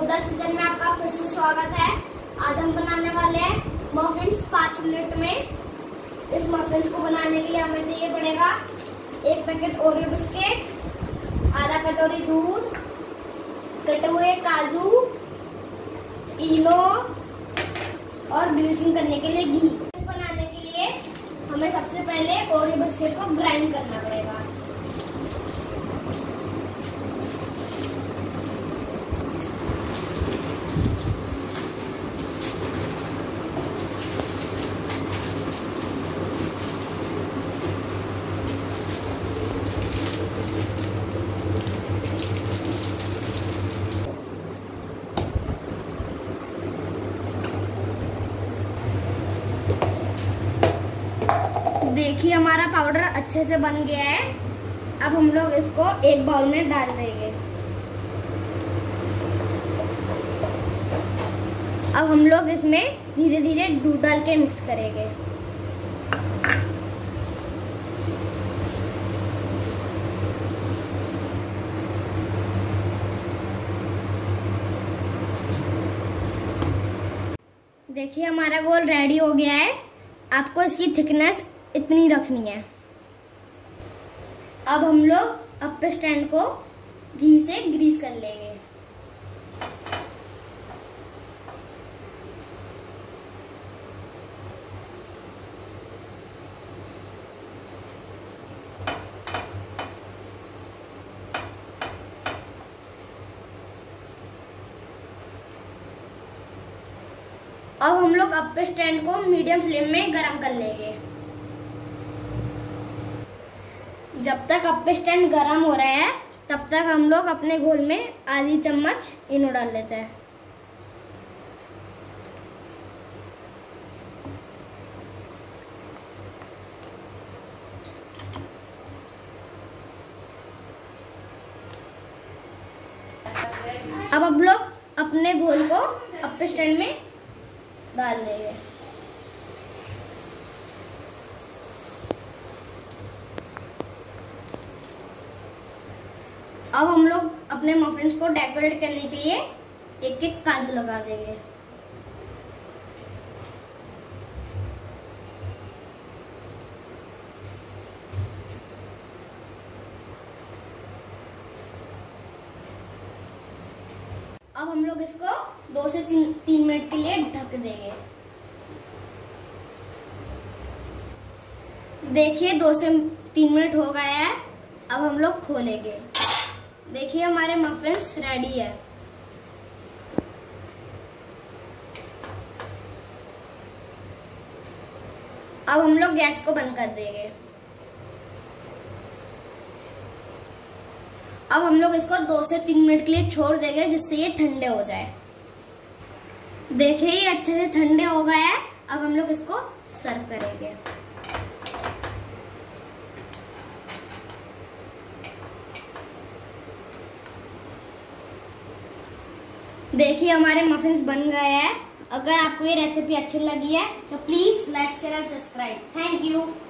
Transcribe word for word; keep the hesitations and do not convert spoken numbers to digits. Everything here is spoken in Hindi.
उधर किचन में आपका फिर से स्वागत है। आज हम बनाने वाले हैं मफिन्स पाँच मिनट में। इस मफिन्स को बनाने के लिए हमें चाहिए पड़ेगा एक पैकेट ओरियो बिस्किट, आधा कटोरी दूध, कटे हुए काजू, इनो और ग्रीसिंग करने के लिए घी। इस बनाने के लिए हमें सबसे पहले ओरियो बिस्किट को ग्राइंड करना पड़ेगा। देखिए हमारा पाउडर अच्छे से बन गया है। अब हम लोग इसको एक बाउल में डाल देंगे। अब हम लोग इसमें धीरे धीरे दूध डाल के मिक्स करेंगे। देखिए हमारा घोल रेडी हो गया है। आपको इसकी थिकनेस इतनी रखनी है। अब हम लोग अप्पे स्टैंड को घी से ग्रीस कर लेंगे। अब हम लोग अप्पे स्टैंड को मीडियम फ्लेम में गरम कर लेंगे। जब तक अप्पे स्टैंड गरम हो रहा है तब तक हम लोग अपने घोल में आधी चम्मच इनो डाल लेते हैं। अब हम लोग अपने घोल को अप्पे स्टैंड में डाल देंगे। अब हम लोग अपने मफिन्स को डेकोरेट करने के लिए एक एक काजू लगा देंगे। अब हम लोग इसको दो से तीन मिनट के लिए ढक देंगे। देखिए दो से तीन मिनट हो गया है। अब हम लोग खोलेंगे। देखिए हमारे मफिन्स रेडी है। अब हम लोग गैस को बंद कर देंगे। अब हम लोग इसको दो से तीन मिनट के लिए छोड़ देंगे जिससे ये ठंडे हो जाए। देखिए ये अच्छे से ठंडे हो गए हैं। अब हम लोग इसको सर्व करेंगे। देखिए हमारे मफिन्स बन गए हैं। अगर आपको ये रेसिपी अच्छी लगी है तो please like share and subscribe. Thank you.